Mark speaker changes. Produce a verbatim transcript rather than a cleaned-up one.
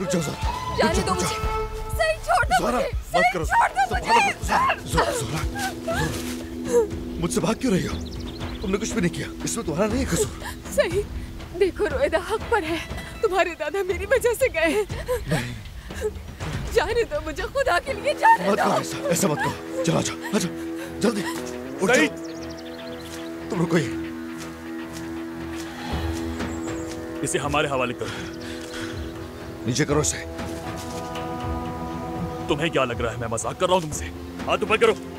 Speaker 1: रुक जाओ ज़ोरा,
Speaker 2: जाने दो मुझे, सही छोड़ दो
Speaker 1: ज़ोरा,
Speaker 2: मुझे,
Speaker 1: मत
Speaker 2: सही
Speaker 1: करो,
Speaker 2: छोड़ दो मुझे।
Speaker 1: ज़ोरा, ज़ोरा, ज़ोरा, मुझसे भाग क्यों रही हो? तुमने कुछ भी नहीं किया, इसमें तुम्हारा नहीं कसूर।
Speaker 2: सही, देखो रोएदा हक पर है, तुम्हारे दादा मेरी वजह से गए हैं। जाने दो मुझे, खुदा के लिए जाने दो।
Speaker 1: मत करो ऐसा, ऐसा मत करो। चलो आजा, आजा, जल्दी। उठ जाओ। तुम रुको ही।
Speaker 3: इसे हमारे हवाले करो।
Speaker 1: नीचे करो इसे।
Speaker 3: तुम्हें क्या लग रहा है मैं मजाक कर रहा हूँ तुमसे? हाथ ऊपर करो।